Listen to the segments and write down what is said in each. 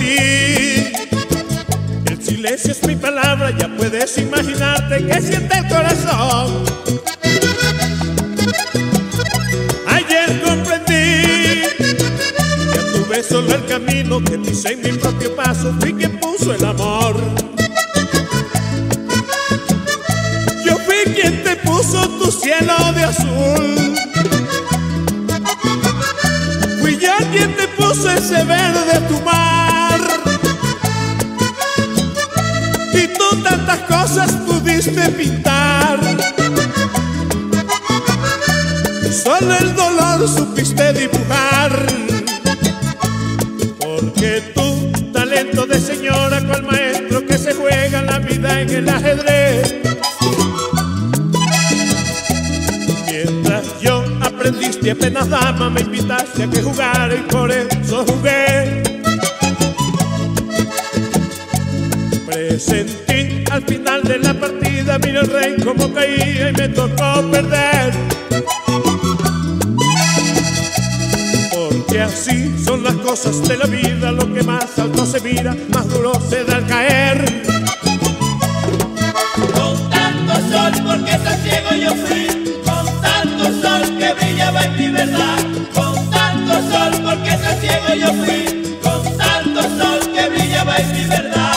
aprendí. El silencio es mi palabra, ya puedes imaginarte que siente el corazón. Ayer comprendí que anduve solo el camino, que pisé en mi propio paso, fui quien puso el amor. Yo fui quien te puso tu cielo de azul. Fui yo quien te puso ese verde tu mar. Y tú tantas cosas pudiste pintar. Solo el dolor supiste dibujar. Porque tu talento de señora, cual maestro que se juega la vida en el ajedrez. Mientras yo aprendiste apenas dama, me invitaste a que jugara y por eso jugué. Presentí al final de la partida, mira el rey como caía y me tocó perder. Porque así son las cosas de la vida, lo que más alto se mira, más duro se da al caer. Con tanto sol, porque tan ciego yo fui, con tanto sol que brillaba en mi verdad. Con tanto sol, porque tan ciego yo fui, con tanto sol que brillaba en mi verdad.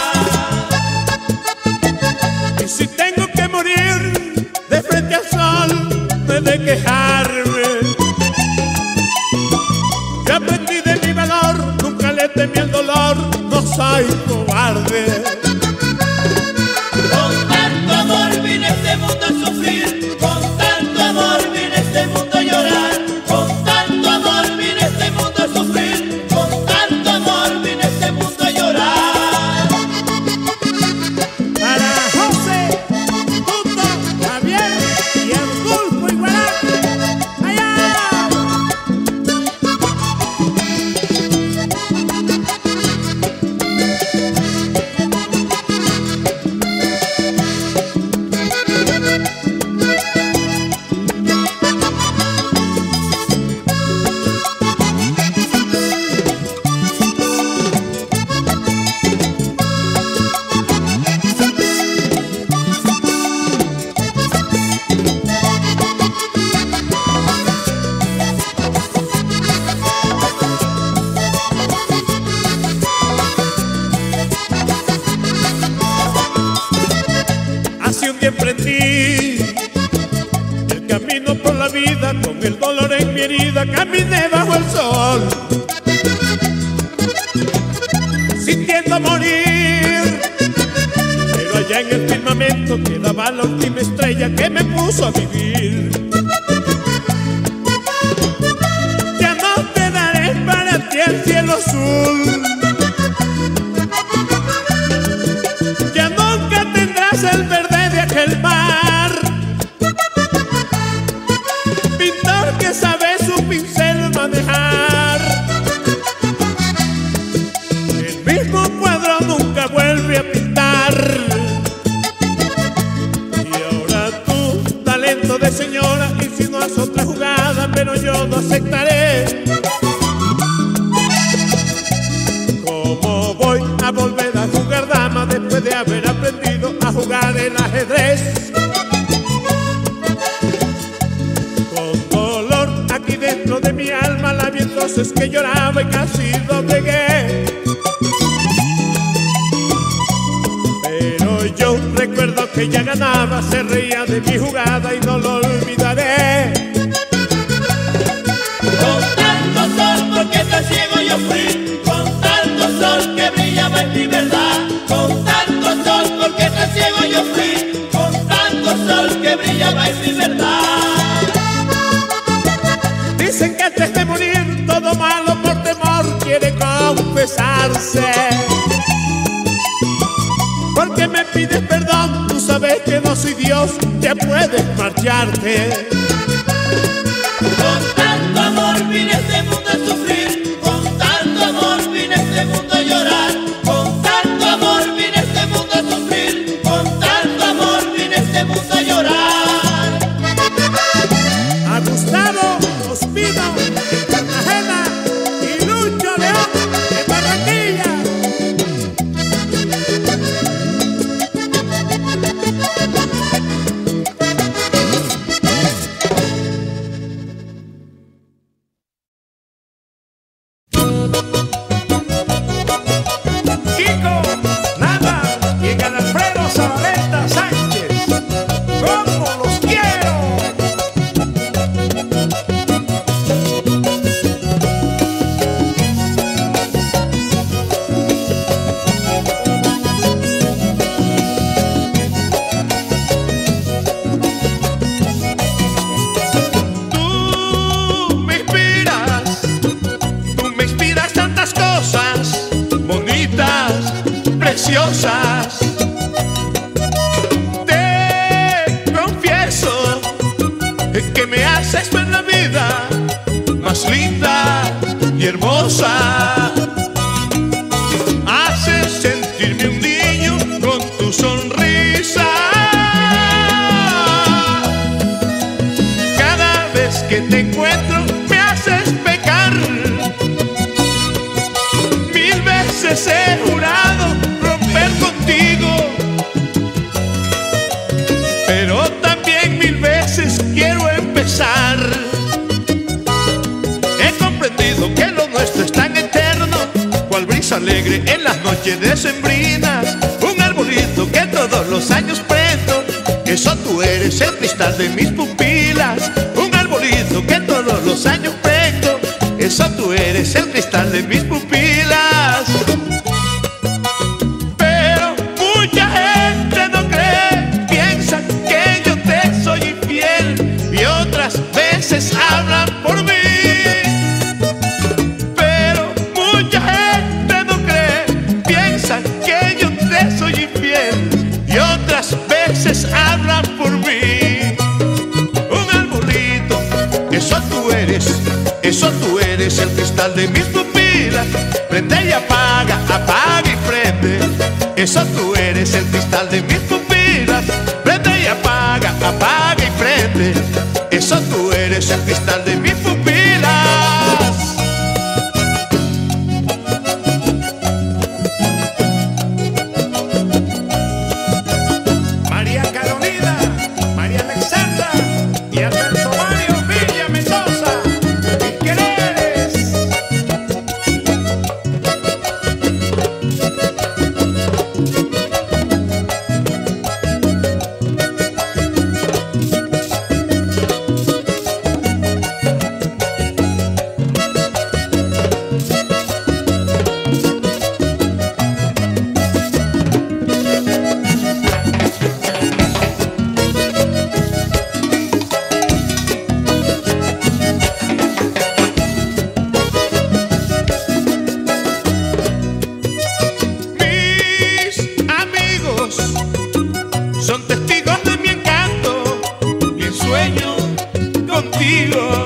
Y si tengo que morir de frente al sol, no he de quejarme. Yo aprendí de mi valor, nunca le temí el dolor, no soy cobarde. Con tanto amor vine a este mundo a sufrir, con tanto amor vine a este mundo a llorar. Con tanto amor vine a este mundo a sufrir, con tanto amor vine a este mundo a llorar. Para José, Tuto, Javier y el Gulfo Igualá, allá. Así un día emprendí el camino por la vida, con el dolor en mi herida caminé bajo el sol, sintiendo morir. Pero allá en el firmamento quedaba la última estrella que me puso a vivir. Ya no te daré para ti el cielo azul, ya nunca tendrás el verde de aquel mar. Pintor que sabe su pincel manejar, el mismo cuadro nunca vuelve a pintar. Y ahora tu talento de señora insinúas otra jugada, pero yo no aceptaré. ¿Cómo voy a volver a jugar dama después de haber aprendido a jugar el ajedrez? Con dolor aquí dentro de mi alma la vi entonces que lloraba y casi doblegué. Pero yo recuerdo que ella ganaba, se reía de mi jugada y no lo olvidaré. Con tanto sol, porque tan ciego yo fui, con tanto sol que brillaba en mi verdad. Con tanto sol, porque tan ciego yo fui, con tanto sol que brillaba en mi verdad. Dicen que antes de morir todo malo por temor quiere confesarse. Porque me pides perdón, tú sabes que no soy Dios, ya puedes marcharte. Con tanto amor vine a este mundo a sufrir, con tanto amor vine a este mundo a llorar. Con tanto amor vine a este mundo a sufrir, con tanto amor vine a este mundo a llorar. A Gustavo Ospino en Cartagena y Lucho León en Barranquilla. preciosas. Te confieso que me haces ver la vida más linda y hermosa. Haces sentirme un niño con tu sonrisa. Cada vez que te encuentro me haces pecar. 1000 veces he jurado romper contigo, pero también 1000 veces quiero empezar. He comprendido que lo nuestro es tan eterno, cual brisa alegre en las noches decembrinas. Un arbolito que todos los años prendo, eso tú eres el cristal de mis pupilas. Un arbolito que todos los años prendo, eso tú eres el cristal de mis pupilas. Pero mucha gente no cree, piensan que yo te soy infiel y otras veces hablan por mí. Pero mucha gente no cree, piensan que yo te soy infiel y otras veces hablan por mí. Un arbolito, eso tú eres el cristal de mis pupilas. Prende y apaga, apaga y prende, eso tú eres el cristal de mis pupilas. Prende y apaga, apaga y prende, eso tú eres el cristal de mis pupilas. María Carolina, María Alexandra y Alberto Mario Villa Mendoza, mis quereres. Son testigos de mi encanto y el sueño contigo.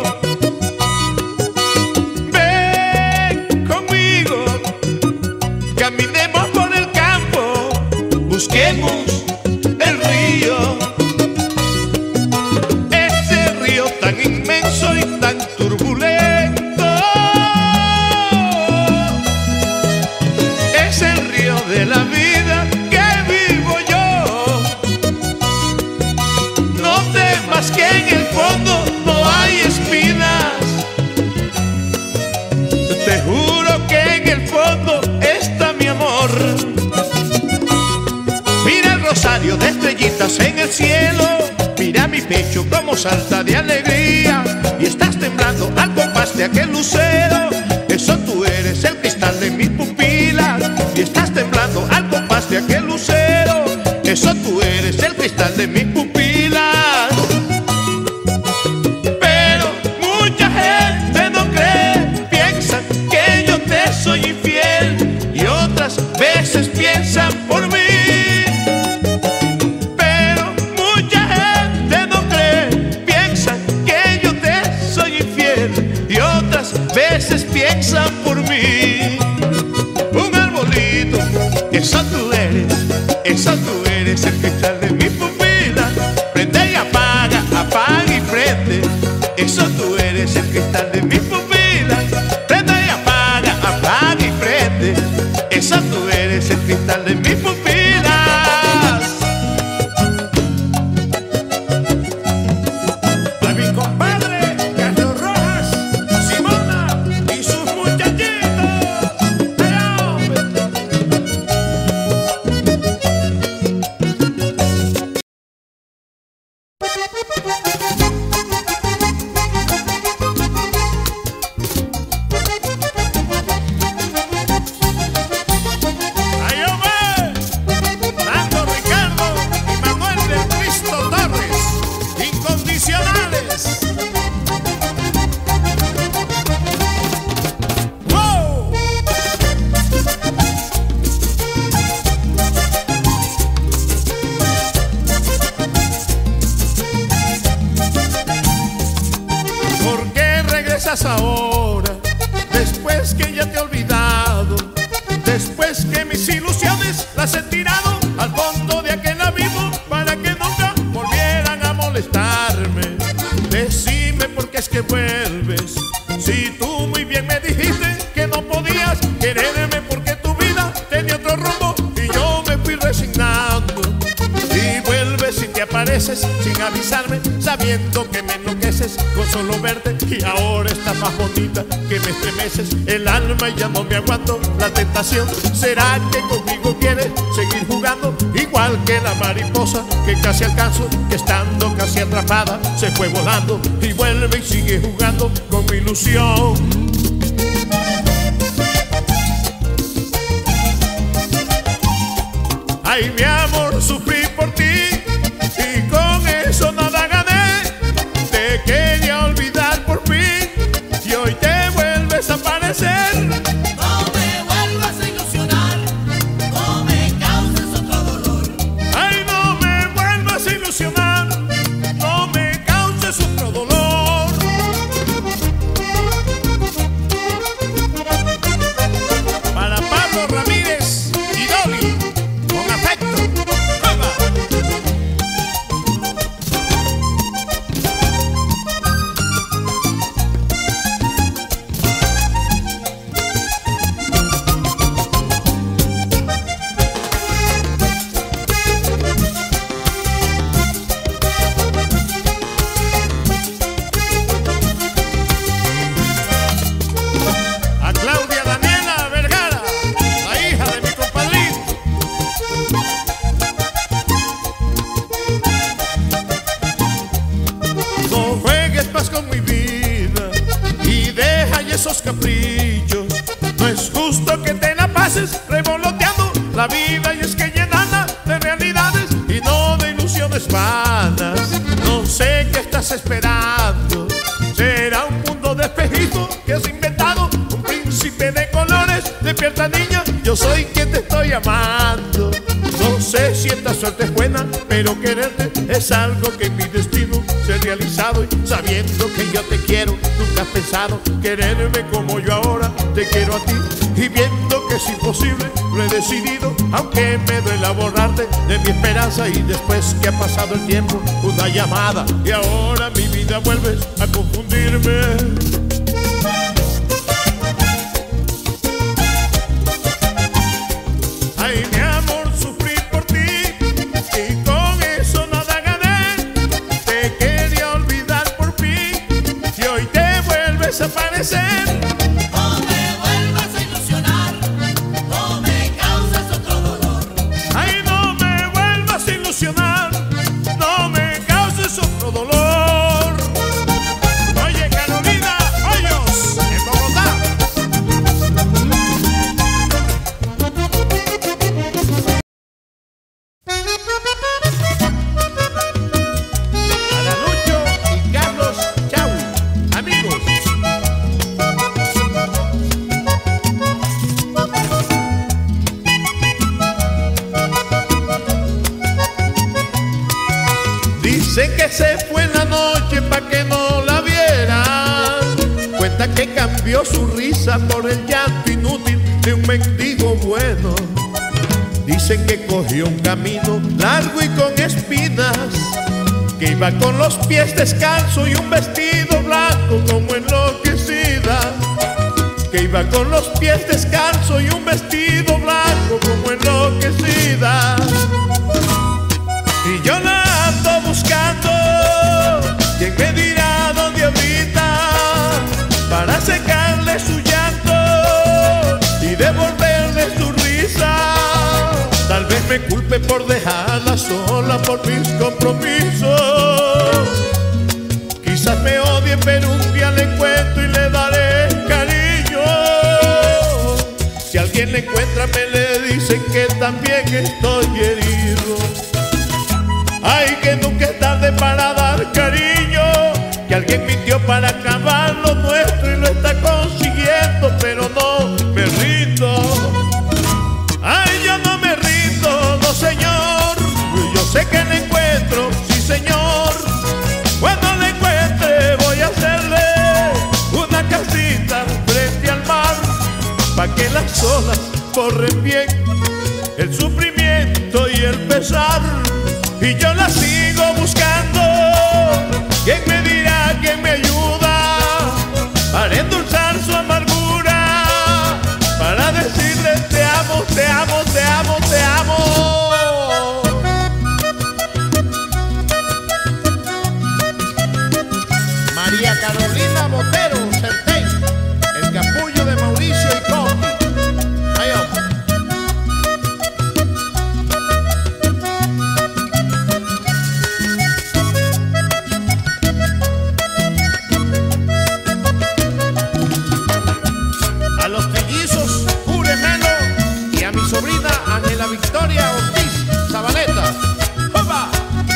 Ven conmigo, caminemos por el campo, busquemos el río. Ese río tan inmenso y tan turbulento es el río de la vida que vivo yo. Que en el fondo no hay espinas, te juro que en el fondo está mi amor. Mira el rosario de estrellitas en el cielo, mira mi pecho como salta de alegría, y estás temblando al compás de aquel lucero. Eso tú eres el cristal de mis pupilas, y estás temblando al compás de aquel lucero. Eso tú eres el cristal de mis pupilas. Soy infiel y otras veces piensan por mí. Pero mucha gente no cree, piensan que yo te soy infiel y otras veces piensan por mí. Un arbolito, eso tú eres el cristal de mi pupila. Prende y apaga, apaga y prende, eso tú eres el cristal de mi pupila. Esa tú eres el cristal de mis pupilas. A mi compadre Carlos Rojas, Simona y sus muchachitos. ¡Ay, hombre! ella te ha olvidado, después que mis ilusiones las he tirado al fondo de aquel abismo para que nunca volvieran a molestarme. Decime por qué es que vuelves, si tú muy bien me dijiste que no podías quererme porque tu vida tenía otro rumbo y yo me fui resignando. Y vuelves y te apareces sin avisarme, sabiendo que me enloqueces con solo verte. Y ahora estás más bonita que me estremeces el alma y ya no me aguanto la tentación. ¿Será que conmigo quieres seguir jugando? Igual que la mariposa que casi alcanzo, que estando casi atrapada se fue volando. Y vuelve y sigue jugando con mi ilusión. Ay, mi amor, sufrí por ti y con eso nada gané. Te quería olvidar por fin y hoy te vuelves a aparecer. No me vuelvas a ilusionar, no me causes otro dolor. Ay, no me vuelvas a ilusionar, no me causes otro dolor. Para Pablo Ramírez y Dolly, con afecto. ¡Viva! A Claudia Daniela Vergara, la hija de mi compadrito. No juegues más con mi vida y deja ya esos caprichos. No es justo que te la pases revoloteando la vida y es que llenada de realidades y no de ilusiones vanas. No sé qué estás esperando, será un mundo de espejitos que has inventado, un príncipe de colores. Despierta, niña, yo soy quien te estoy amando. No sé si esta suerte es buena, pero quererte es algo que en mi destino se ha realizado. Y sabiendo que yo te quiero, nunca has pensado quererme como yo ahora te quiero a ti. Y viendo que es imposible, lo he decidido, aunque me duela borrarte de mi esperanza. Y después que ha pasado el tiempo, una llamada y ahora mi vida vuelves a confundirme. Ay, mi amor, sufrí por ti y con eso nada gané. Te quería olvidar por fin y hoy te vuelves a aparecer. No me vuelvas a ilusionar, no me causes otro dolor. Ay, no me vuelvas a ilusionar, no me causes otro dolor. Oye, Carolina Hoyos, en Bogotá. Para Lucho y Carlos Chau, amigos. Dicen que se fue en la noche pa' que no la vieran. Cuenta que cambió su risa por el llanto inútil de un mendigo bueno. Dicen que cogió un camino largo y con espinas, que iba con los pies descalzos y un vestido blanco como enloquecida. Que iba con los pies descalzos y un vestido blanco como enloquecida. Y yo la ando buscando, ¿quién me dirá dónde habita? Para secarle su llanto y devolverle su risa. Tal vez me culpe por dejarla sola por mis compromisos. Quizás me odie, pero un día le encuentro y le daré cariño. Si alguien le encuentra, me le dicen que también estoy herido. Ay, que nunca es tarde para dar cariño, que alguien mintió para acabar lo nuestro y lo está consiguiendo, pero no me rindo. Ay, yo no me rindo, no señor, yo sé que le encuentro, sí señor. Cuando le encuentre voy a hacerle una casita frente al mar, pa' que las olas corren bien el sufrimiento y el pesar. Y yo la sigo buscando. ¿Quién me dirá, quién me ayuda para endulzar su amargura? Para decirle te amo, te amo, te amo, te amo. María Carolina Botero Certén, el capullo de Mauricio y Coqui. Ay, a los trillizos Jure Melo y a mi sobrina Ángela Victoria Ortiz Zabaleta. ¡Opa!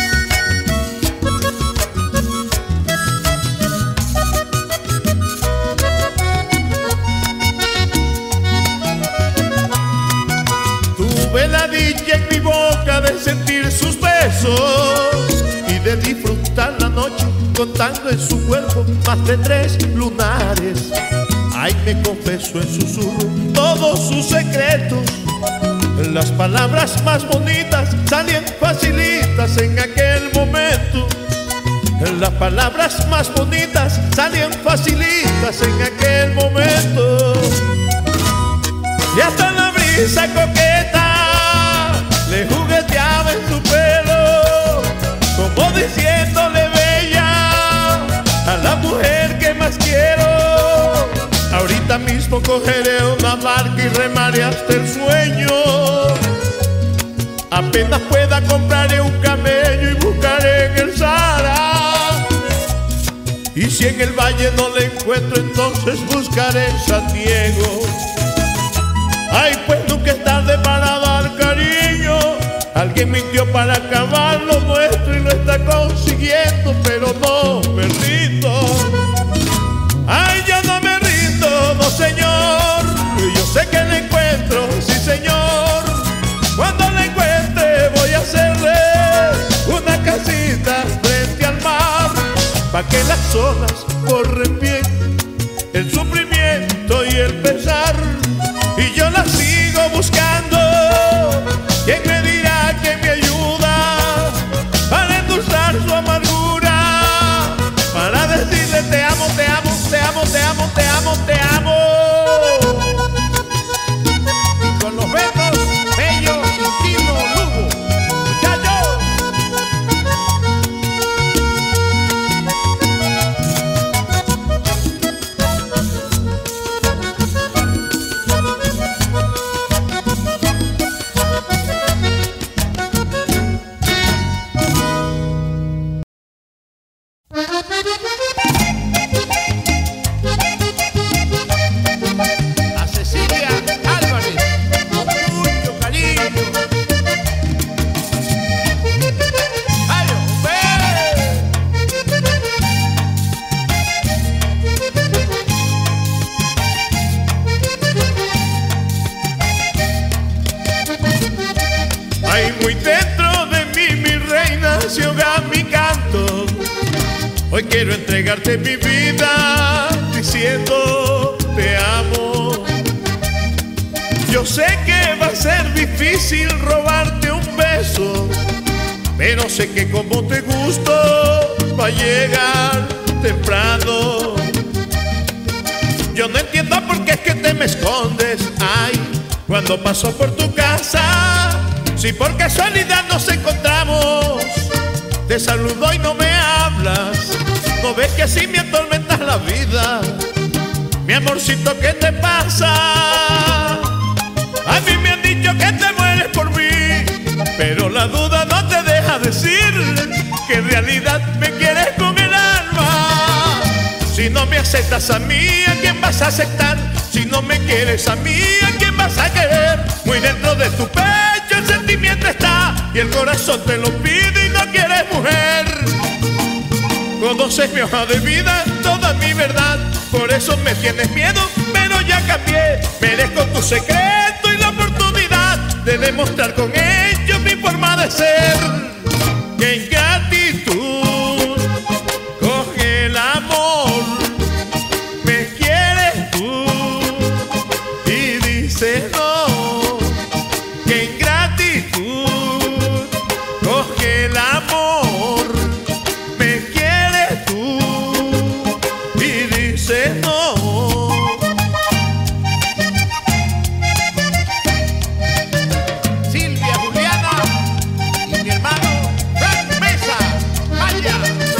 Tuve la dicha en mi boca de sentir sus besos y de disfrutar la noche contando en su cuerpo más de 3 lunares. Ay, me confesó en susurro todos sus secretos. Las palabras más bonitas salían facilitas en aquel momento. Las palabras más bonitas salían facilitas en aquel momento. Y hasta la brisa coqueta le jugueteaba en su pelo, como diciéndole bella a la mujer que más quiero. Ahorita mismo cogeré una barca y remaré hasta el sueño. Apenas pueda compraré un camello y buscaré en el Sahara. Y si en el valle no le encuentro, entonces buscaré en San Diego. Ay, pues nunca es tarde para dar cariño. Alguien mintió para acabar lo nuestro y lo está consiguiendo, pero no me rindo. Ay, yo no me rindo, no señor. Yo sé que la encuentro, sí señor. Cuando la encuentre voy a hacerle una casita frente al mar, pa' que las olas corren bien el sufrimiento y el pesar. Y yo la sigo buscando. ¿Quién me dirá, quién me ayuda para endulzar su amargura? Para decirle te amo, te amo, te amo, te amo, te amo, te amo. Y con los besos, Bello y Tino Lugo. ¡Muchachos! A Cecilia Álvarez, con mucho cariño. ¡Ay, hombre! Ay, muy dentro de mí, mi reina, se ahoga mi canto. Hoy quiero entregarte mi vida diciendo te amo. Yo sé que va a ser difícil robarte un beso, pero sé que como te gusto va a llegar temprano. Yo no entiendo por qué es que te me escondes, ay, cuando paso por tu casa. Si por casualidad nos encontramos, te saludo y no me hablas. ¿No ves que así me atormentas la vida? Mi amorcito, ¿qué te pasa? A mí me han dicho que te mueres por mí, pero la duda no te deja decir que en realidad me quieres con el alma. Si no me aceptas a mí, ¿a quién vas a aceptar? Si no me quieres a mí, ¿a quién vas a querer? Muy dentro de tu pecho el sentimiento está y el corazón te lo pide y no quieres, mujer. Conoces mi hoja de vida, toda mi verdad, por eso me tienes miedo, pero ya cambié. Merezco tu secreto y la oportunidad de demostrar con ellos mi forma de ser. Que en gratitud coge el amor, me quieres tú y dice no, qué ingratitud, coge el amor, me quieres tú y dice no. Silvia, Juliana y mi hermano Frank Mesa, vaya.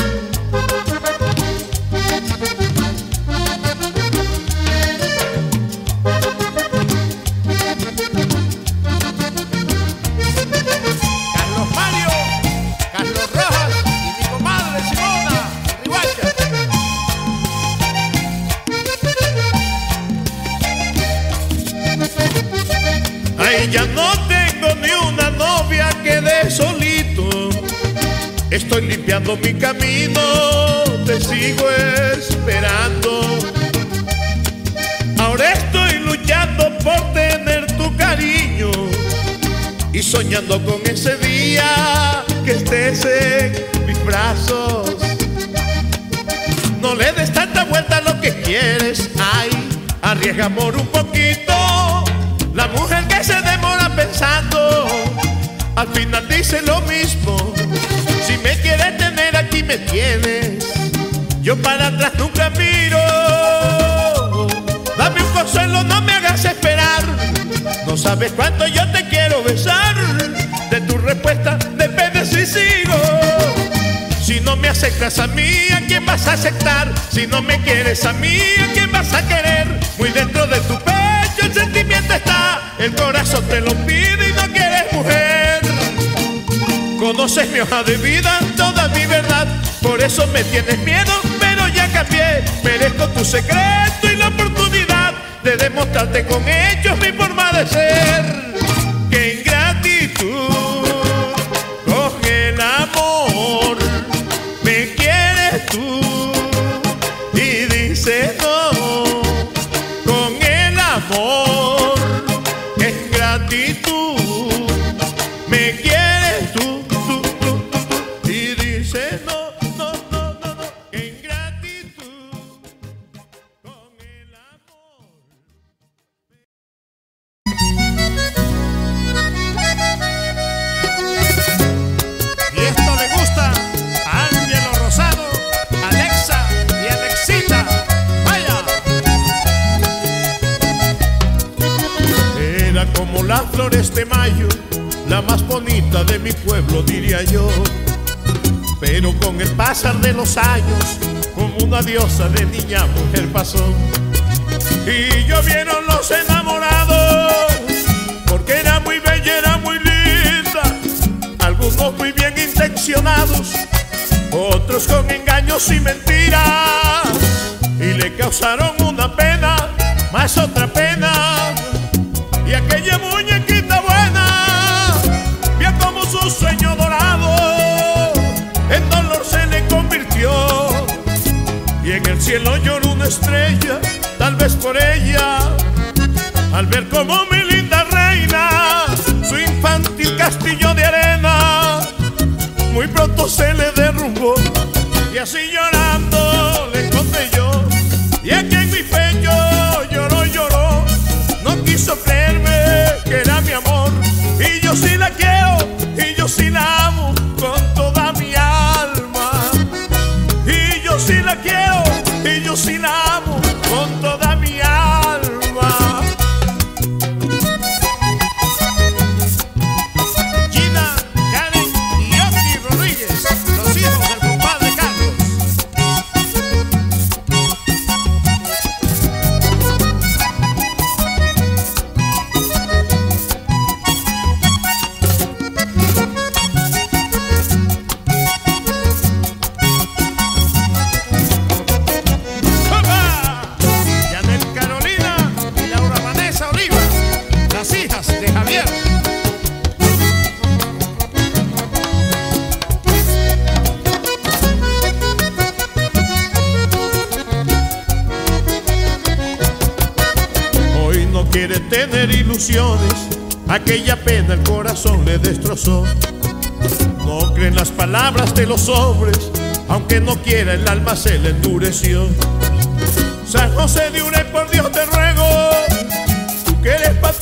Carlos Mario, Carlos Rojas y mi comadre Simona Ribacha. Ay, ya no tengo ni una novia, quedé solito. Estoy limpiando mi camino, te sigo esperando. Ahora estoy luchando por tener tu cariño y soñando con ese día que estés en mis brazos. No le des tanta vuelta a lo que quieres, ay, arriesga amor un poquito. La mujer que se demora pensando, al final dice lo mismo. Si me quieres tener aquí me tienes, yo para atrás nunca miro. Dame un consuelo, no me hagas esperar, no sabes cuánto yo te quiero besar. De tu respuesta depende si sigo. Si no me aceptas a mí, ¿a quién vas a aceptar? Si no me quieres a mí, ¿a quién vas a querer? Muy dentro de tu pecho el sentimiento está, el corazón te lo pide y no quieres mujer. Conoces mi hoja de vida, toda mi verdad, por eso me tienes miedo, pero ya cambié. Merezco tu secreto y la oportunidad de demostrarte con hechos mi forma de ser. ¡Qué ingratitud! Coge el amor, me quieres tú y dices no. Con el amor, qué ingratitud, me quieres tú y dices no, no, no, no, no. Qué ingratitud, con el amor. Y esto le gusta a Ángelo Rosado, Alexa y Alexita. Vaya. Era como las flores de mayo, la más bonita de mi pueblo, diría yo. Pero con el pasar de los años, como una diosa de niña mujer pasó. Y llovieron los enamorados, porque era muy bella, era muy linda. Algunos muy bien intencionados, otros con engaños y mentiras. Y le causaron una pena, más otra pena. Y aquella muñequita buena vio como su sueño dorado en dolor se le convirtió. Y en el cielo lloró una estrella, tal vez por ella, al ver como mi linda reina, su infantil castillo de arena, muy pronto se le derrumbó. Y así llorando le conté yo, y aquí en mi pecho lloró, lloró. No quiso creerme que era mi amor, y yo sí la quiero, y yo sí la amo con toda mi alma. Y yo sí la quiero, y yo sí la amo con toda mi alma. Gina, Karen y Oki Rodríguez, los hijos del compadre Carlos. ¡Opa! Yanel Carolina y Laura Vanessa Oliva, las hijas de Javier. Hoy no quiere tener ilusiones, aquella pena el corazón le destrozó. No cree en las palabras de los hombres, aunque no quiera el alma se le endureció. San José de Urey, por Dios te ruego, tú que eres patrón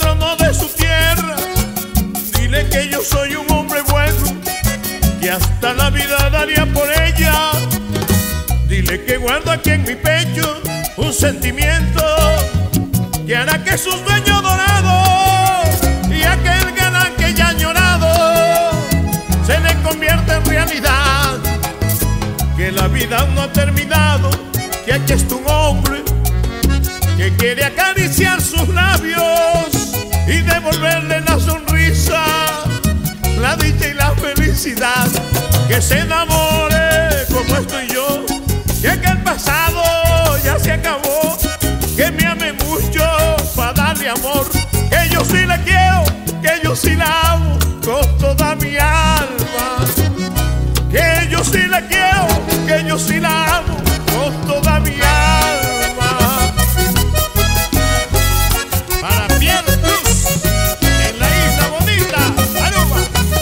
yo soy un hombre bueno, que hasta la vida daría por ella. Dile que guardo aquí en mi pecho un sentimiento que hará que su sueño dorado y aquel galán que ya ha añorado se le convierta en realidad. Que la vida no ha terminado, que aquí está un hombre que quiere acariciar sus labios y devolverle la sonrisa, la dicha y la felicidad. Que se enamore como estoy yo, que el pasado ya se acabó, que me ame mucho para darle amor, que yo sí la quiero, que yo sí la amo con toda mi alma, que yo sí la quiero, que yo sí la amo con toda mi alma. Para Pierre Cruz, en la Isla Bonita, Aruba.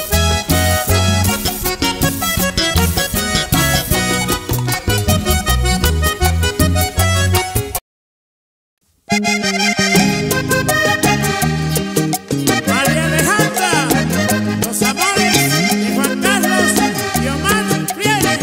María Alejandra, los amores de Juan Carlos y Omar Frieles.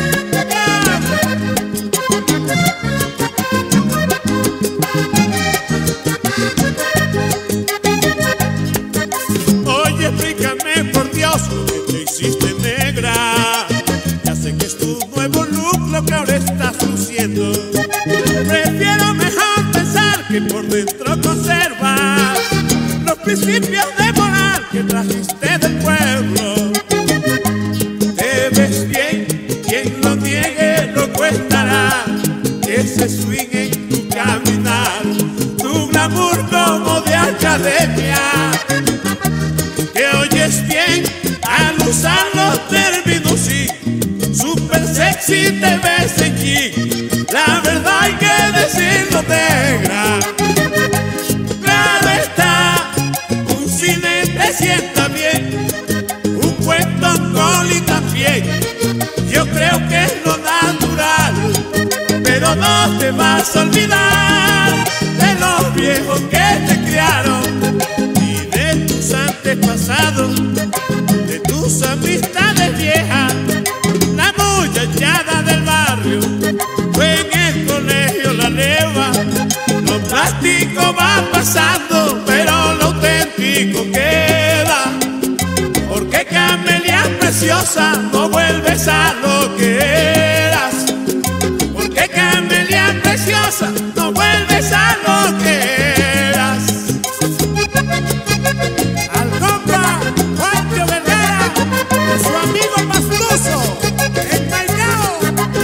Oye, explícame por Dios lo que te hiciste negra. Ya sé que es tu nuevo look lo que ahora estás luciendo. Prefiero mejor pensar que por dentro conservas los principios de moral que trajiste del pueblo. Te ves bien, quien lo niegue lo cuestará. Ese swing en tu caminar, tu glamour como de academia. Que oyes bien al usar los términos, sí, super sexy te ves en G. La verdad hay que decirlo, negra. Claro está, un cine te sienta bien, un cuento coli también. Yo creo que es lo natural, pero no te vas a olvidar de los viejos que te criaron y de tus antepasados, de tus amistades viejas. La muchachada del barrio fue en el colegio la leva. Lo plástico va pasando, pero lo auténtico queda. Porque Camelia preciosa, no vuelves a lo que eras. Porque Camelia preciosa, no vuelves a lo que eras. Al compa Juancho Vergara, de su amigo Pastuso, el Callao.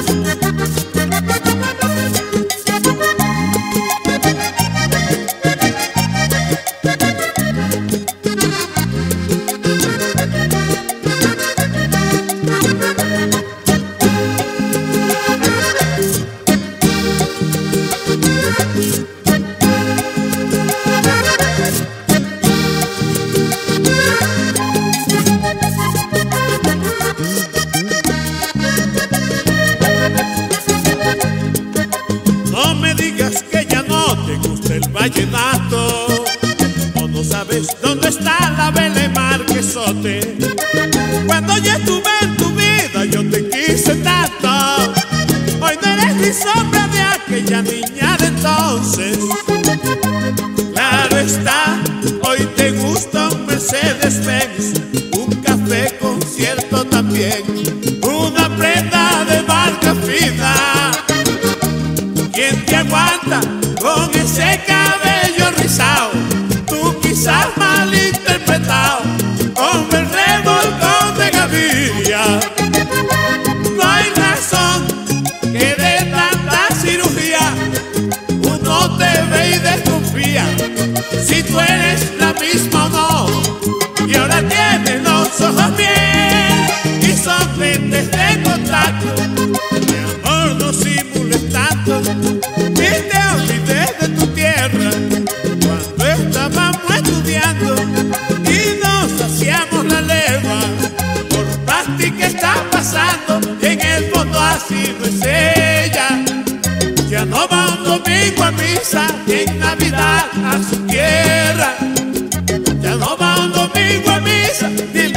No me digas que ya no te gusta el vallenato, o no sabes dónde está la Belle Marquesote. Cuando yo estuve en tu vida yo te quise tanto. Hoy no eres ni sombra de aquella niña de entonces. Claro está, hoy te gusta un Mercedes-Benz, un café concierto también, una prenda de marca fina. ¿Quién te aguanta con ese cabello rizado? Tú quizás malinterpretado, con el revolcón de Gaviria. No hay razón que de tanta cirugía uno te ve y desconfía si tú eres la misma o no. Y ahora tienes los ojos bien y son lentes de contacto. Mi amor, no simules tanto y te olvides de tu tierra. Cuando estábamos estudiando y nos hacíamos la leva, por práctica está pasando y en el fondo así no es ella. Ya no va un domingo a misa y en Navidad a su tierra. Ya no va un domingo a misa ni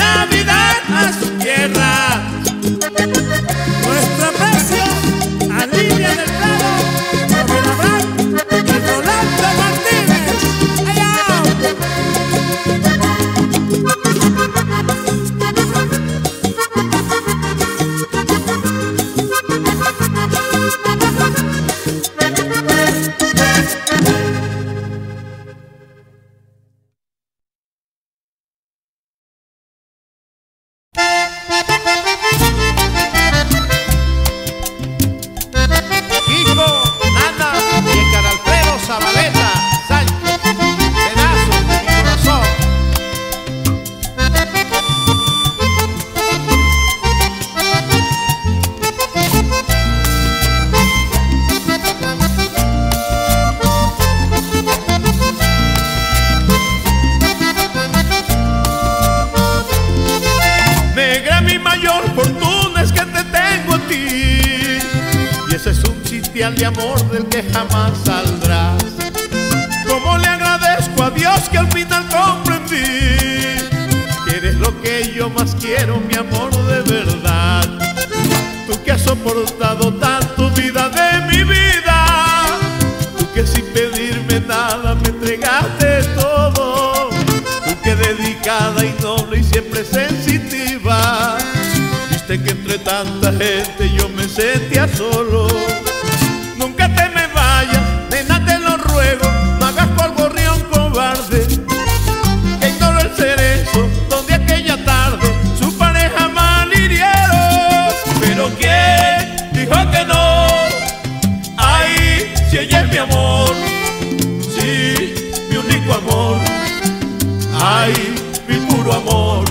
manantial de amor del que jamás saldrás. Cómo le agradezco a Dios que al final comprendí que eres lo que yo más quiero, mi amor de verdad. Tú que has soportado tanto, vida de mi vida, tú que sin pedirme nada me entregaste todo, tú que dedicada y noble y siempre sensitiva, viste que entre tanta gente yo me sentía solo. Nunca te me vayas, nena, te lo ruego, no hagas cual gorrión cobarde, que ignoró el cerezo donde aquella tarde su pareja mal hirieron. Pero ¿quién dijo que no? Ay, si ella es mi amor, sí, mi único amor, ay, mi puro amor.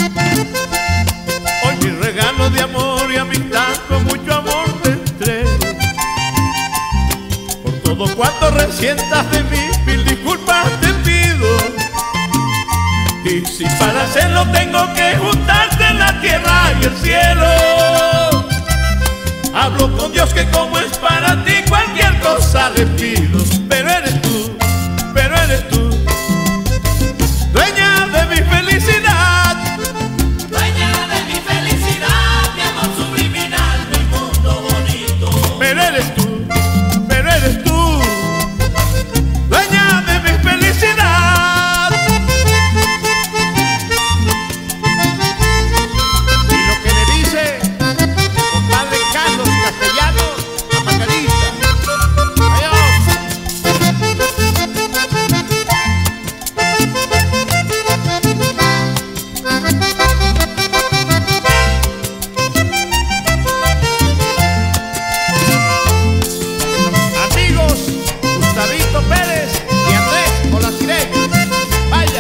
Hoy mi regalo de amor y amistad con mucho amor te entrego. Por todo cuanto resientas de mí, mil disculpas te pido. Y si para hacerlo tengo que juntarte la tierra y el cielo, hablo con Dios que como es para ti cualquier cosa le pido. Pero eres tú, dueña de mi felicidad, dueña de mi felicidad, mi amor subliminal, mi mundo bonito. pero eres tú, dueña de mi felicidad. Y lo que le dice el compadre Carlos Castellanos a Margarita. Adiós. Amigos, Gustavito Pérez y Andrés Olacireño. Vaya.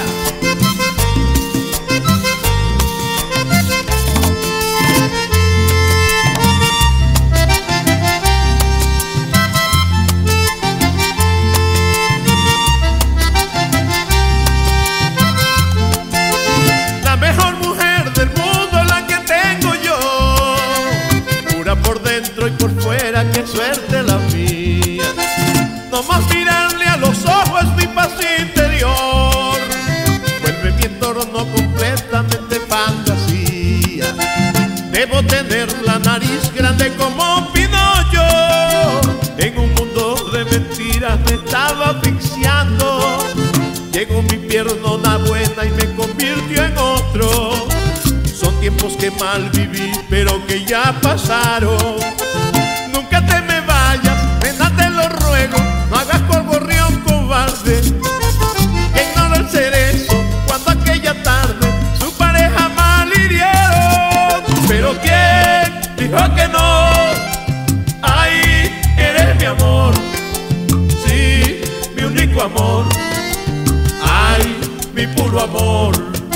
La mejor mujer del mundo es la que tengo yo, pura por dentro y por fuera, qué suerte la mía. No más mirarle a los ojos es mi paz interior, vuelve mi entorno completamente fantasía. Debo tener la nariz grande como Pinocho, en un mundo de mentiras me estaba asfixiando. Llegó mi piernona buena y me convirtió en otro. Son tiempos que mal viví, pero que ya pasaron. Nunca te me vayas, nena, te lo ruego, no hagas cual gorrión cobarde, que ignoró el cerezo cuando aquella tarde su pareja mal hirieron. Pero ¿quién dijo que no? Ay, eres mi amor, sí, mi único amor, ay, mi puro amor.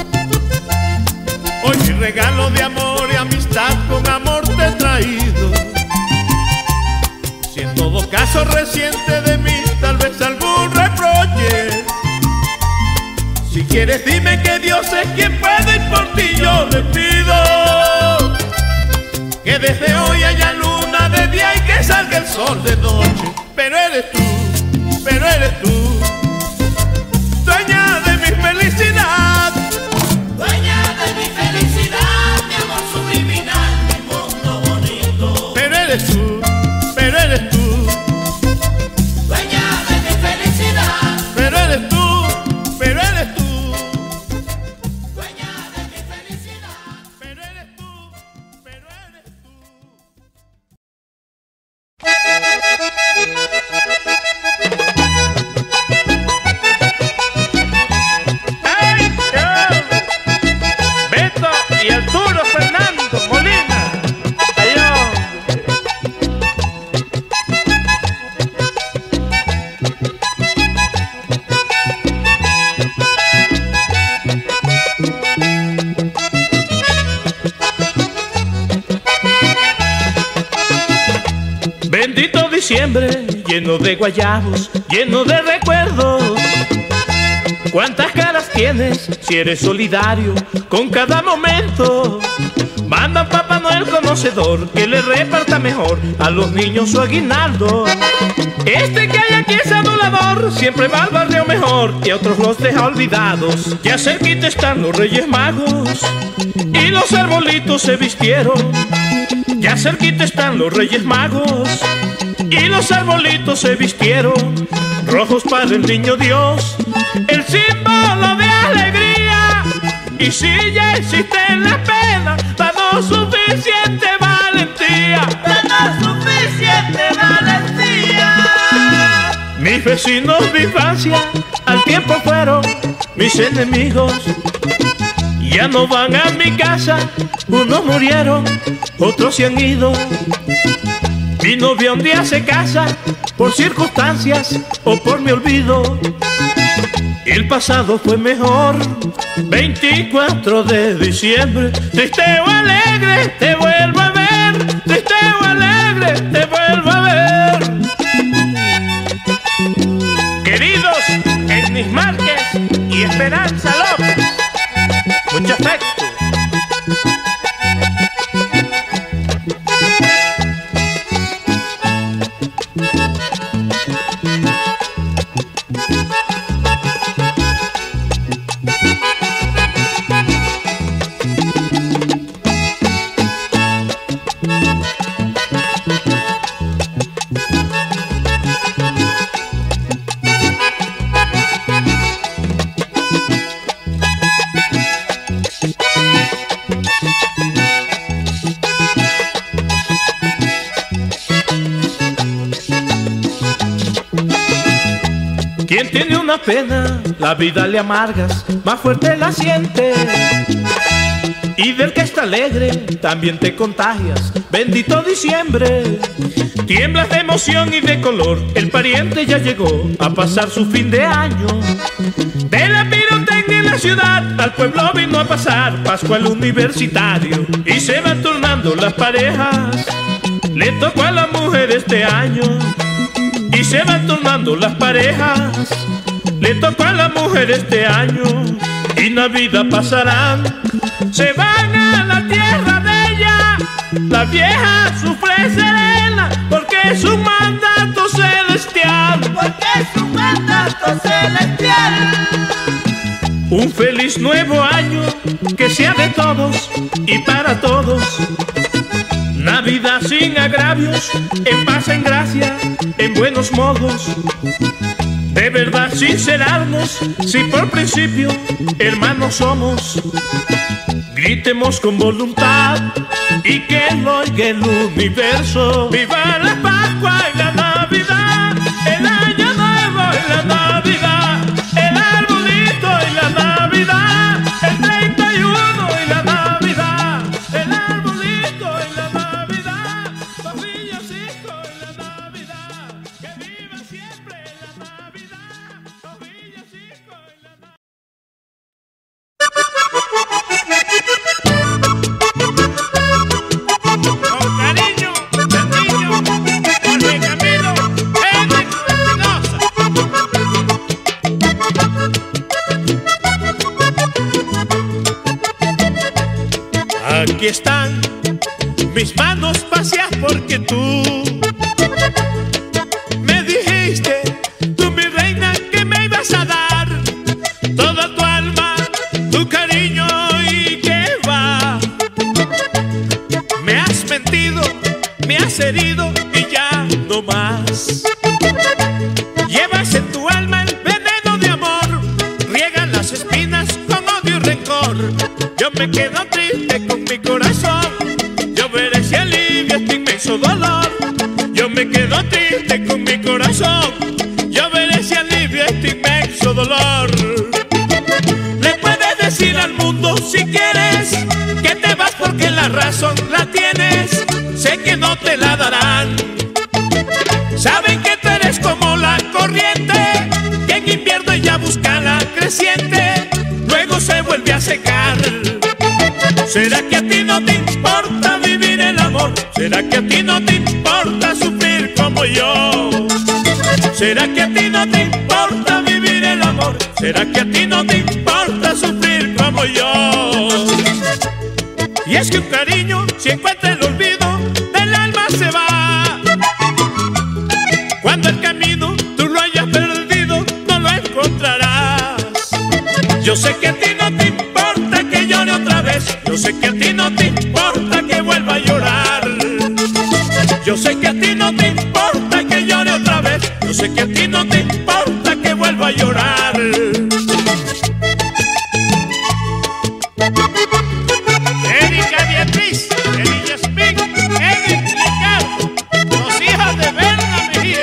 Hoy mi regalo de amor y amistad con amor te he traído. Si en todo caso resiente de mí tal vez algún reproche, si quieres dime que Dios es quien puede y por ti yo le pido que desde hoy haya luna de día y que salga el sol de noche. Pero eres tú, dueña de mi felicidad, Dueña de mi felicidad, mi amor subliminal, mi mundo bonito. pero eres tú, Dueña de mi felicidad, pero eres tú. dueña de mi felicidad. Pero eres tú. ¡Ay, Dios! Beto y Arturo Fernando Molina. Adiós. Bendito diciembre, lleno de guayabos, lleno de recuerdos. ¿Cuántas caras tienes si eres solidario con cada momento? Manda a Papá Noel conocedor que le reparta mejor a los niños su aguinaldo. Este que hay aquí es adulador, siempre va al barrio mejor y a otros los deja olvidados. Ya cerquita están los Reyes Magos y los arbolitos se vistieron. Ya cerquita están los Reyes Magos y los arbolitos se vistieron. Rojos para el niño Dios, el símbolo de alegría. Y si ya existe la pena, danos suficiente valentía. Danos suficiente valentía. Mis vecinos de infancia al tiempo fueron mis enemigos. Ya no van a mi casa, unos murieron, otros se han ido. Mi novia un día se casa por circunstancias o por mi olvido. El pasado fue mejor, 24 de diciembre. Triste o alegre, te vuelvo a ver. Triste o alegre, te vuelvo a ver. Queridos Ennis Márquez y Esperanza López, mucho afecto. Quien tiene una pena, la vida le amargas, más fuerte la siente. Y del que está alegre, también te contagias. Bendito diciembre. Tiemblas de emoción y de color, el pariente ya llegó a pasar su fin de año. De la pirotecnia en la ciudad, al pueblo vino a pasar Pascua al universitario. Y se van turnando las parejas, le tocó a la mujer este año. Y se van turnando las parejas, le tocó a la mujer este año. Y Navidad pasarán, se van a la tierra de ella. La vieja sufre serena, porque es un mandato celestial. Porque es un mandato celestial. Un feliz nuevo año, que sea de todos y para todos. Navidad sin agravios, en paz, en gracia, en buenos modos. De verdad sincerarnos, si por principio hermanos somos. Gritemos con voluntad y que lo oiga el universo. ¡Viva la Pascua y la Navidad! El año nuevo y la Navidad. El arbolito y la Navidad. El 31 y la Navidad. El arbolito y la Navidad. Los villancicos y la Navidad. Que viva siempre la Navidad. Los villancicos y la Navidad. Con cariño, del niño, Jorge Camilo, Ennis Espinosa. Aquí están mis manos vacías porque tú me dijiste, tú mi reina, que me ibas a dar toda tu alma, tu cariño y que va. Me has mentido, me has herido y ya no más. Llevas en tu alma el veneno de amor, riegan las espinas con odio y rencor. Yo me quedo triste con mi corazón, yo veré si alivia este inmenso dolor. Yo me quedo triste con mi corazón, yo veré si alivia este inmenso dolor. Le puedes decir al mundo si quieres que te vas porque la razón la tienes, sé que no te la darán. Saben que tú eres como la corriente, que en invierno ella busca la creciente, luego se vuelve a secar. ¿Será que a ti no te importa vivir el amor? ¿Será que a ti no te importa sufrir como yo? ¿Será que a ti no te importa vivir el amor? amor. ¿Será que a ti no te importa sufrir como yo? Y es que un cariño, si encuentra el olvido, del alma se va. Cuando el camino tú lo hayas perdido, no lo encontrarás. Yo sé que a ti no te importa que llore otra vez. Yo sé que a ti no te importa que vuelva a llorar. Yo sé que a ti no te importa que llore otra vez. Yo sé que a ti no te importa que vuelva a llorar. Erika Beatriz, Erika Spink, Edith Ricardo, los hijos de Berna Mejía.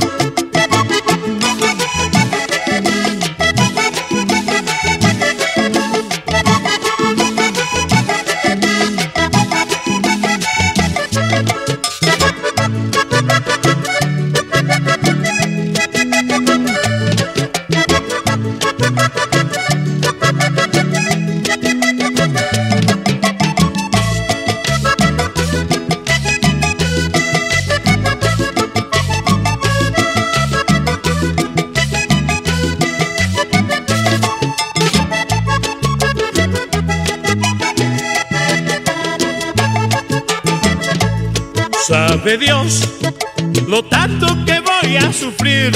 Sabe Dios lo tanto que voy a sufrir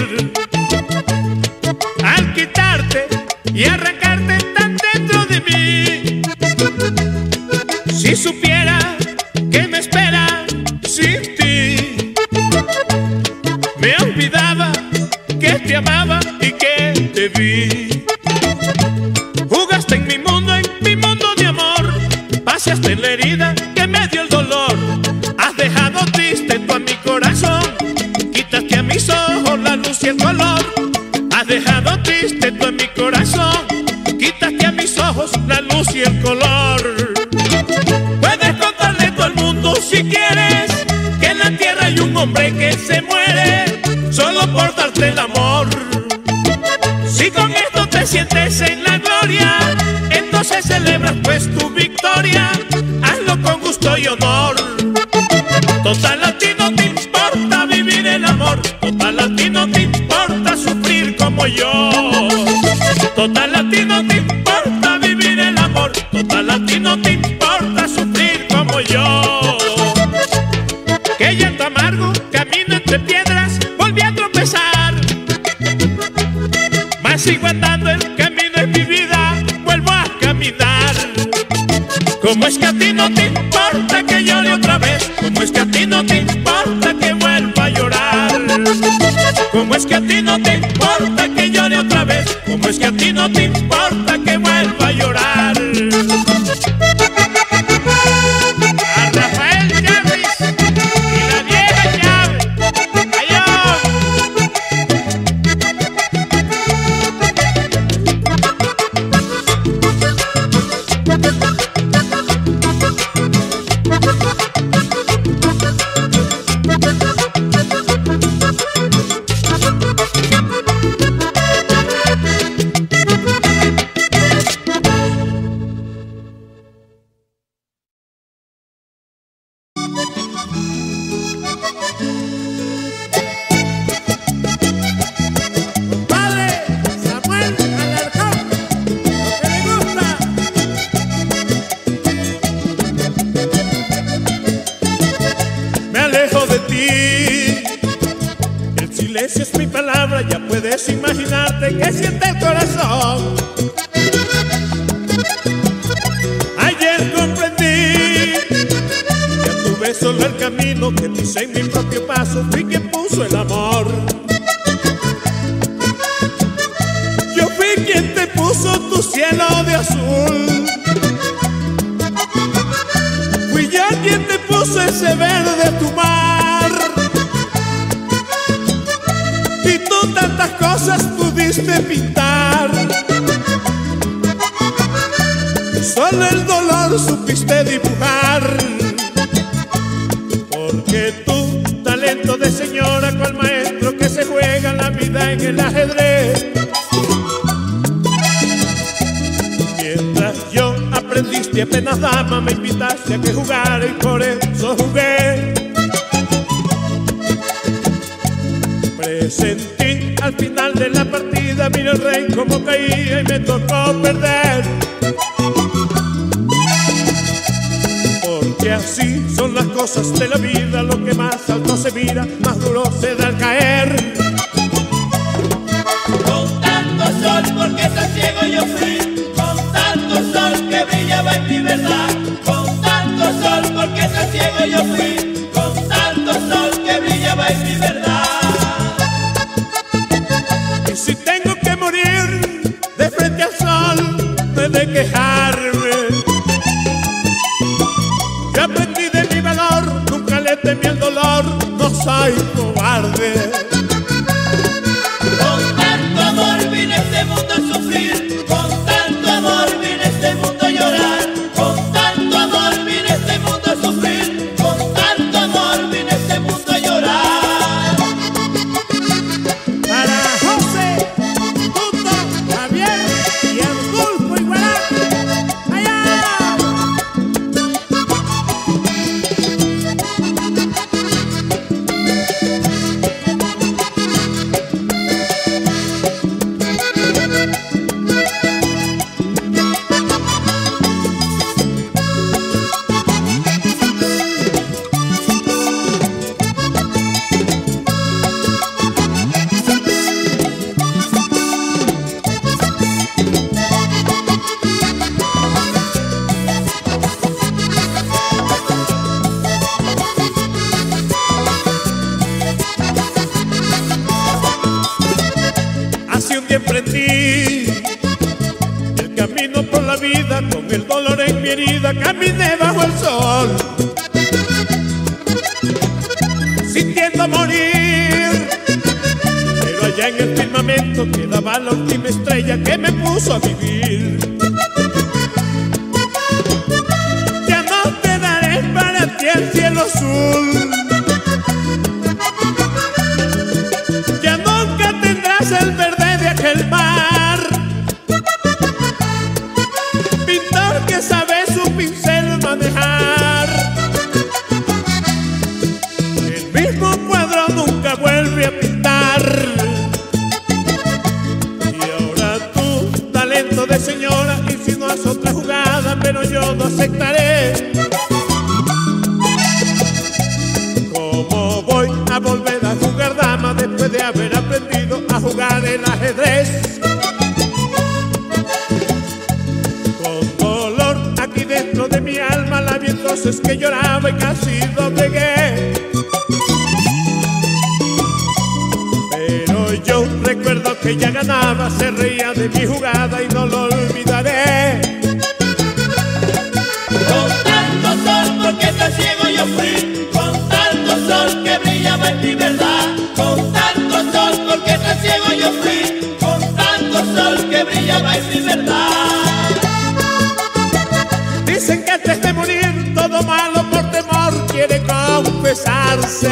al quitarte y arrancarte tan dentro de mí. Si supiera que me espera sin ti, me olvidaba que te amaba y que te vi. Jugaste en mi mundo de amor, paseaste en la herida que me dio el dolor. Has dejado triste tú a mi corazón, quitaste a mis ojos la luz y el color. Has dejado triste tú a mi corazón, quitaste a mis ojos la luz y el color. Puedes contarle a todo el mundo si quieres que en la tierra hay un hombre que se muere solo por darte el amor. Si con esto te sientes en la gloria, entonces celebras pues tu victoria. Hazlo con gusto y honor. Total, a ti no te importa vivir el amor. Total, a ti no te importa sufrir como yo. Total, a ti no te importa vivir el amor. Total, a ti no te importa sufrir como yo. Que llanto amargo, camino entre piedras, volví a tropezar. Mas sigo andando, el camino es mi vida, vuelvo a caminar. ¿Cómo es que a ti no te importa que llore otra vez? ¿Cómo es que a ti no te importa que vuelva a llorar? ¿Cómo es que a ti no te importa que llore otra vez? ¿Cómo es que a ti no te importa que vuelva a llorar? A Rafael Llaves y la vieja llave. Si es mi palabra, ya puedes imaginarte que siente el corazón. Ayer comprendí que a tu beso el camino que pisé en mi propio paso fui quien puso el amor. Yo fui quien te puso tu cielo de azul. Fui yo quien te puso ese verde tu mar. Y tú tantas cosas pudiste pintar, solo el dolor supiste dibujar. Porque tu talento de señora, cual maestro que se juega la vida en el ajedrez, mientras yo aprendiste apenas dama, me invitaste a que jugara y por eso jugué. Presentí al final de la partida, mira el rey como caía y me tocó perder. Porque así son las cosas de la vida, lo que más alto se mira, más duro se da al caer. Con tanto sol, porque tan ciego yo fui, con tanto sol que brillaba en mi verdad. Con tanto sol, porque tan ciego yo fui, con tanto sol que brillaba en mi verdad. Y si tengo que morir de frente al sol, no he de quejarme. Yo aprendí de mi valor, nunca le temí el dolor, no soy cobarde. Con tanto amor vine a este mundo a sufrir, con tanto amor vine a este mundo a llorar. Con tanto amor vine a este mundo a sufrir, con tanto amor vine a este mundo a llorar. Para José, Tuto, Javier y Adolfo Igualá, allá. Así un día emprendí el camino por la vida, con el dolor en mi herida caminé bajo el sol, sintiendo morir. Pero allá en el firmamento quedaba la última estrella que me puso a vivir. Ya no te daré para ti el cielo azul, ya nunca tendrás el verde de aquel mar. Pintor que sabe su pincel manejar, el mismo cuadro nunca vuelve a pintar. Y ahora tu talento de señora insinúas otra jugada, pero yo no aceptaré. ¿Cómo voy a volver a jugar dama después de haber aprendido a jugar el ajedrez? Con dolor aquí dentro de mi alma la vi entonces que lloraba y casi doblegué. Pero yo recuerdo que ella ganaba, se reía de mi jugada y no lo olvidaré. Con tanto sol, porque tan ciego yo fui, con tanto sol que brillaba en mi verdad. Con tanto sol, porque tan ciego yo fui, con tanto sol que brillaba en mi verdad. Dicen que antes de morir todo malo por temor quiere confesarse.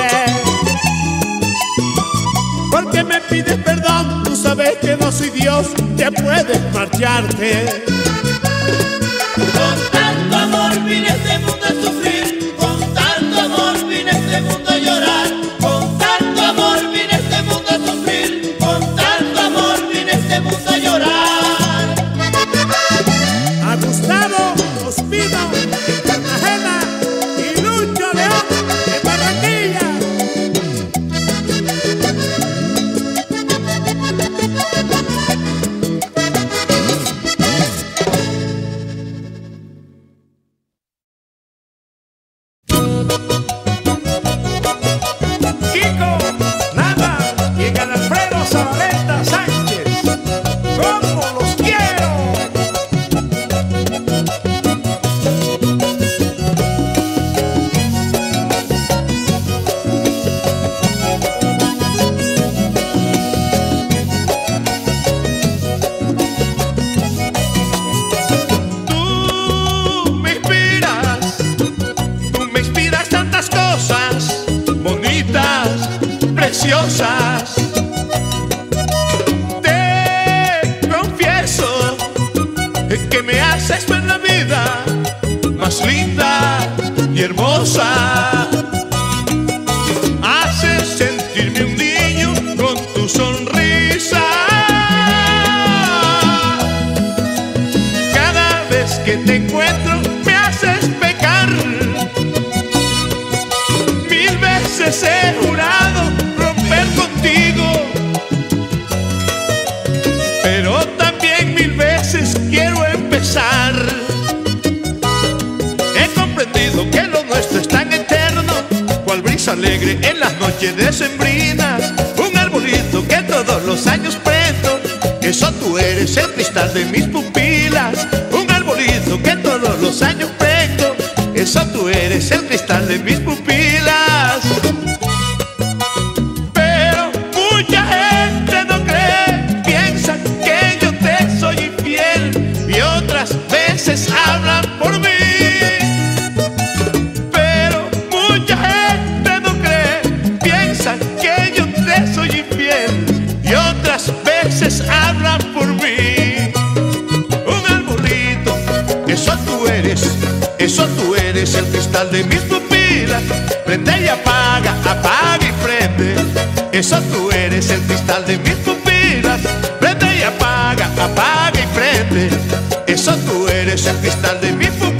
Porque me pides perdón, tú sabes que no soy Dios, ya puedes marcharte. Con tanto amor vine a este mundo a sufrir, con tanto amor vine a este mundo a llorar. Con tanto amor vine a este mundo a sufrir, con tanto amor vine a este mundo a llorar. A Gustavo Ospino en Cartagena y Lucho León en Barranquilla. Kiko, Nada y en Alfredo Zabaleta Sánchez. ¡Cómo los quiero! Tú me inspiras tantas cosas bonitas, preciosas. Te confieso que me haces ver la vida más linda y hermosa. Haces sentirme un niño con tu sonrisa. que te encuentro me haces pecar. 1000 veces he jurado romper contigo, pero también 1000 veces quiero empezar. He comprendido que lo nuestro es tan eterno, cual brisa alegre en las noches decembrinas. Un arbolito que todos los años prendo, eso tú eres el cristal de mis pupilas. Un arbolito que todos los años prendo, eso tú eres el cristal de mis pupilas. Pero mucha gente no cree, piensa que yo te soy infiel y otras veces hablan por mí. Pero mucha gente no cree, piensa que yo te soy infiel y otras veces hablan por mí. Un arbolito, eso tú eres el cristal de mis pupilas. Prende y apaga, apaga y prende, eso tú eres el cristal de mis pupilas. Prende y apaga, apaga y prende, eso tú eres el cristal de mis pupilas.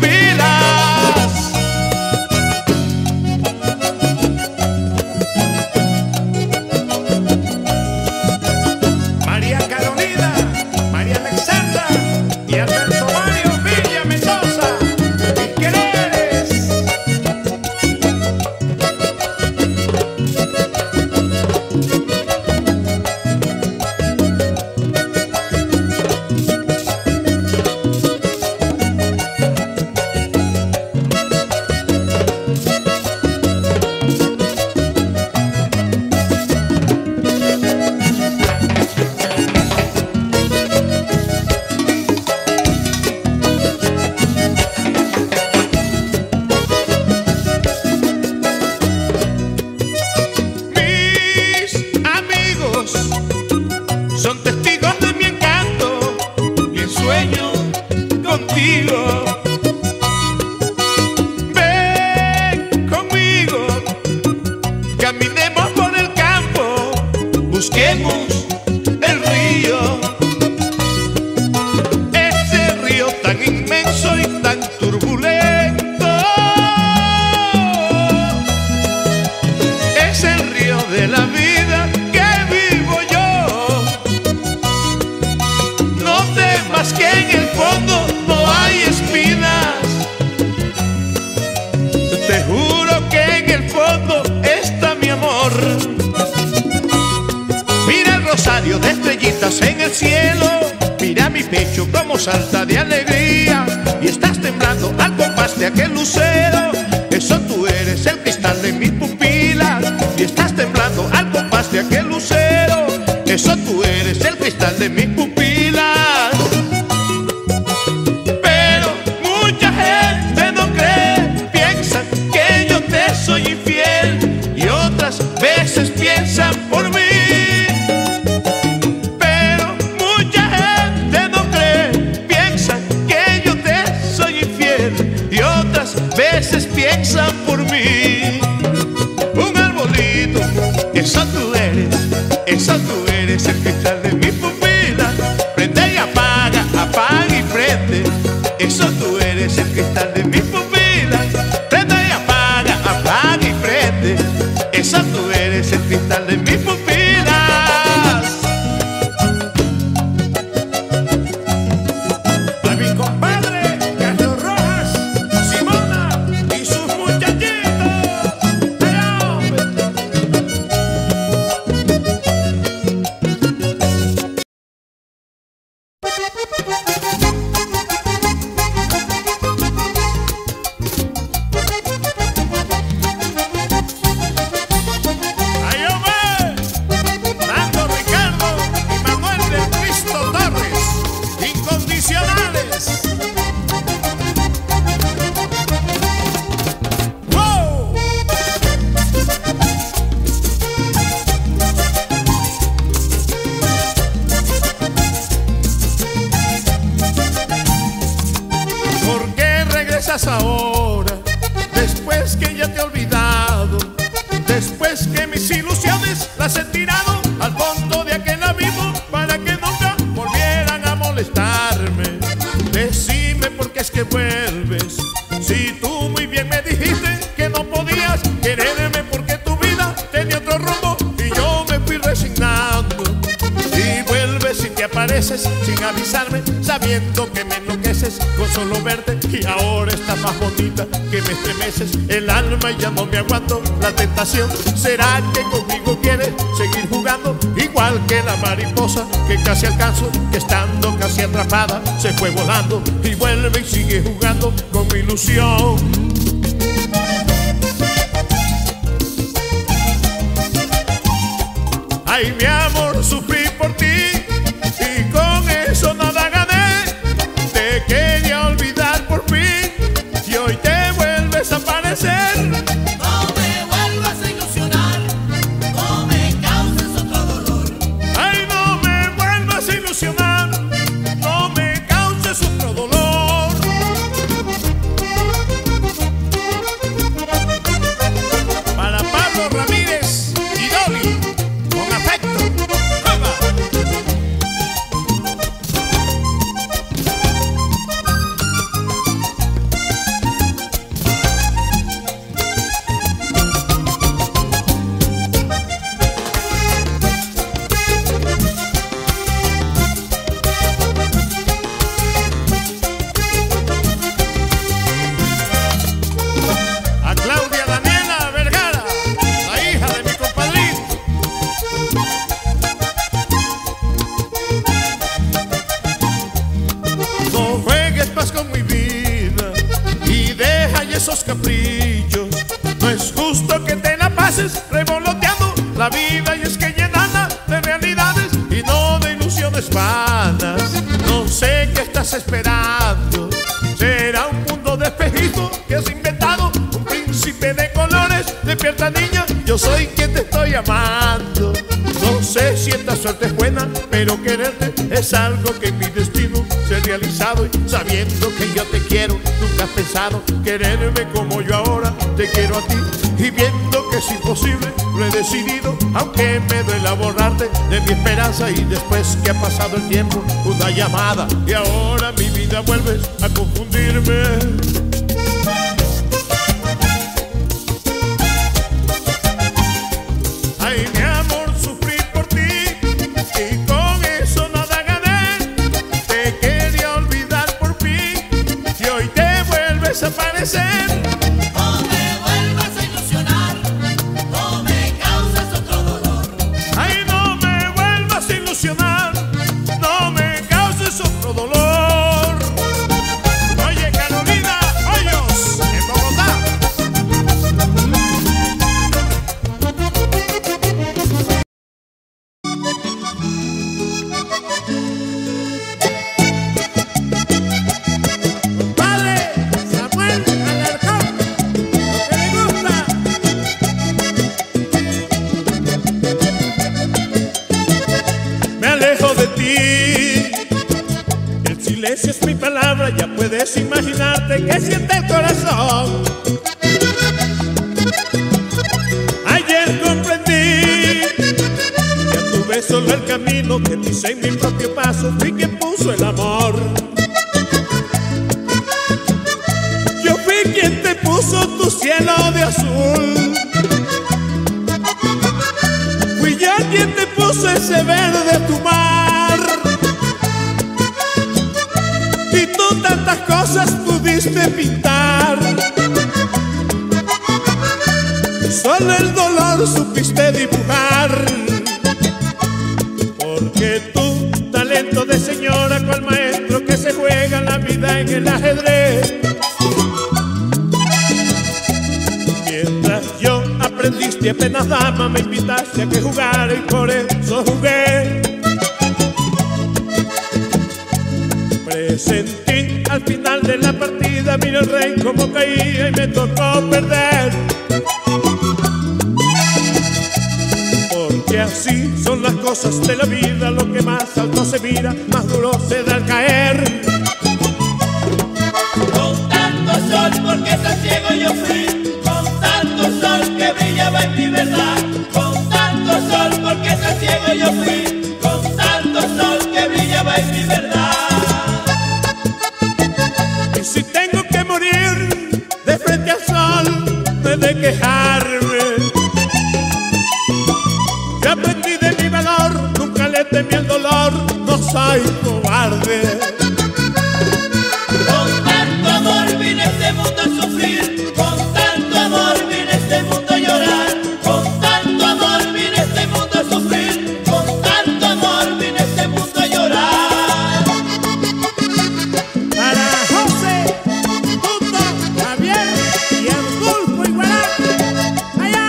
Son testigos de mi encanto y el sueño contigo. Ven conmigo, caminemos por el campo, busquemos el río. Ese río tan inmenso y tan turbulento es el río de la vida que vivo yo. Que en el fondo no hay espinas, te juro que en el fondo está mi amor. Mira el rosario de estrellitas en el cielo, mira mi pecho como salta de alegría, y estás temblando al compás de aquel lucero. Eso tú eres el cristal de mis pupilas, y estás temblando al compás de aquel lucero. Eso tú eres el cristal de mis pupilas. Soy infiel y otras veces piensan por mí. Pero mucha gente no cree, piensan que yo te soy infiel y otras veces piensan por mí. Un arbolito, eso tú eres el cristal de mi pupila. Prende y apaga, apaga y prende, eso tú eres el cristal de mi pupila. Esa tú eres el cristal de mis pupilas. A mi compadre Carlos Rojas, Simona y sus muchachitos. Ahora, después que ya te he olvidado, después que mis ilusiones las he tirado al fondo de aquel abismo para que nunca volvieran a molestarme. Decime por qué es que vuelves, si tú muy bien me dijiste que no podías quererme porque tu vida tenía otro rumbo y yo me fui resignando. Y vuelves y te apareces sin avisarme, sabiendo que me enloqueces con solo verte. Y ahora estás más bonita que me estremeces el alma y ya no me aguanto la tentación. ¿Será que conmigo quieres seguir jugando? Igual que la mariposa que casi alcanzo, que estando casi atrapada se fue volando. Y vuelve y sigue jugando con mi ilusión. Ay, mi amor, sufrí por ti y con eso nada gané. Te quería olvidar por fin y hoy te vuelves a aparecer. No me vuelvas a ilusionar, no me causes otro dolor. Ay, no me vuelvas a ilusionar, no me causes otro dolor. Para Pablo Ramírez y Dolly, con afecto. ¡Vamos! A Claudia Daniela Vergara, la hija de mi compadrito. No juegues más con mi vida y deja ya esos caprichos. No es justo que te la pases revoloteando la vida y es que llenada de realidades y no de ilusiones vanas. No sé qué estás esperando. Será un mundo de espejismo que has inventado, un príncipe de colores. Despierta, niña, yo soy quien te estoy amando. No sé si esta suerte es buena, pero quererte es algo que en mi destino se ha realizado. Y sabiendo que yo te quiero, nunca has pensado quererme como yo ahora te quiero a ti. Y viendo que es imposible, lo he decidido, aunque me duela borrarte de mi esperanza. Y después que ha pasado el tiempo, una llamada y ahora mi vida vuelves a confundirme. Ay, mi amor, sufrí por ti y con eso nada gané. Te quería olvidar por fin y hoy te vuelves a aparecer. No me vuelvas a ilusionar, no me causes otro dolor. Ay, no me vuelvas a ilusionar, no me causes otro dolor. Oye, Carolina Hoyos, en Bogotá. Padre Samuel Alarcón, lo que le gusta. Me alejo de ti, el silencio es mi palabra, ya puedes imaginarte que siente el corazón. Ayer comprendí que tuve solo el camino, que pisé en mi propio paso, fui quien puso el amor. Yo fui quien te puso tu cielo de azul, fui yo quien te puso ese verde tu mar. Y tú tantas cosas pudiste pintar, solo el dolor supiste dibujar. Porque tu talento de señora, cual maestro que se juega la vida en el ajedrez. Mientras yo aprendiste apenas dama, me invitaste a que jugara y por eso jugué. Presentí al final de la partida, mira el rey como caía y me tocó perder. Porque así son las cosas de la vida, lo que más alto se mira, más duro se da al caer. Con tanto sol, porque tan ciego yo fui, con tanto sol que brillaba en mi verdad. Con tanto sol, porque tan ciego yo fui, con tanto sol que brillaba en mi verdad. quejarme. Yo aprendí de mi valor, nunca le temí el dolor, no soy cobarde. Con tanto amor vine a este mundo a sufrir, con tanto amor vine a este mundo a llorar, con tanto amor vine a este mundo a sufrir, con tanto amor vine a este mundo a llorar. Para José, Tuto, Javier y Adolfo Igualá, allá.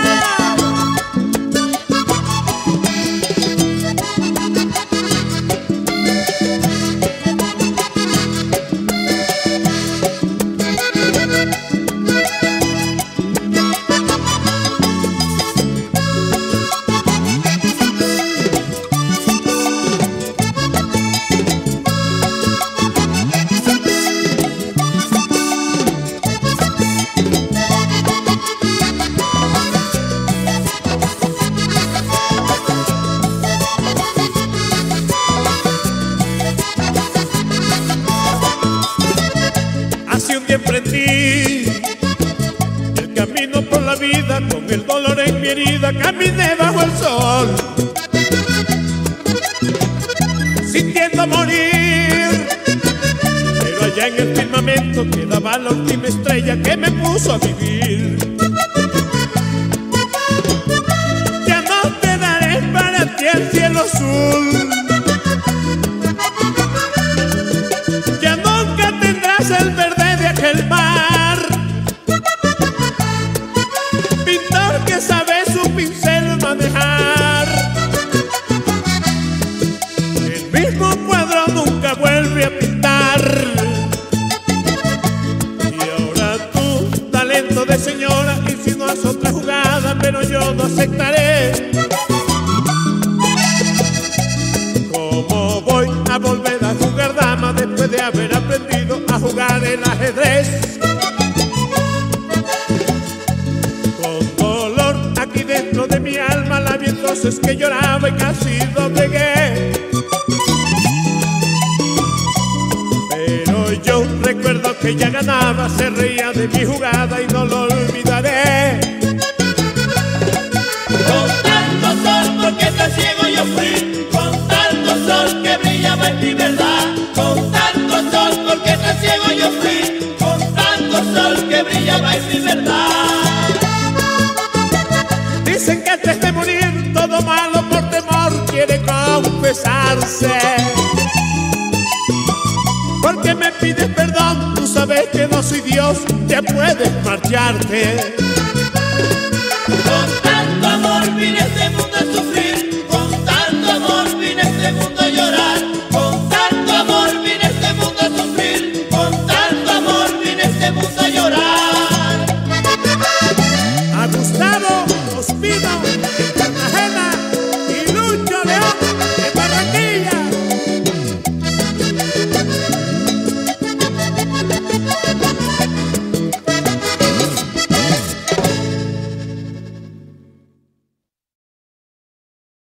Así un día emprendí el camino por la vida, con el dolor en mi herida caminé bajo el sol, sintiendo morir. Pero allá en el firmamento quedaba la última estrella que me puso a vivir. Ya no te daré para ti el cielo azul, ya nunca tendrás el verde de aquel mar. Pintor que sabe su pincel manejar, el mismo cuadro nunca vuelve a pintar. Y ahora tu talento de señora insinúas otra jugada, pero yo no aceptaré. ¿Cómo voy a volver a jugar dama después de haber aprendido a jugar el ajedrez? Con dolor aquí dentro de mi alma la vi entonces que lloraba y casi doblegué. Pero yo recuerdo que ella ganaba, se reía de mi jugada y no lo olvidaré. Con tanto sol, porque tan ciego yo fui, con tanto sol que brillaba en mi verdad, con tanto sol, porque tan ciego yo fui, con tanto sol que brillaba en mi verdad. Dicen que antes de morir todo malo por temor quiere confesarse. Porque me pides perdón, tú sabes que no soy Dios, ya puedes marcharte.